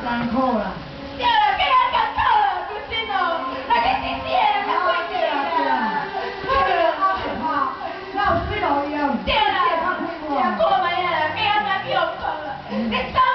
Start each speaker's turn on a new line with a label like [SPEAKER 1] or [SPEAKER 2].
[SPEAKER 1] 艰苦啦。
[SPEAKER 2] 对啦，更加艰苦啦，不是哦，那去死死的，较过瘾啦。
[SPEAKER 1] 那有水路用，
[SPEAKER 2] 对啦，听看卖啊，更加难去用错啦。你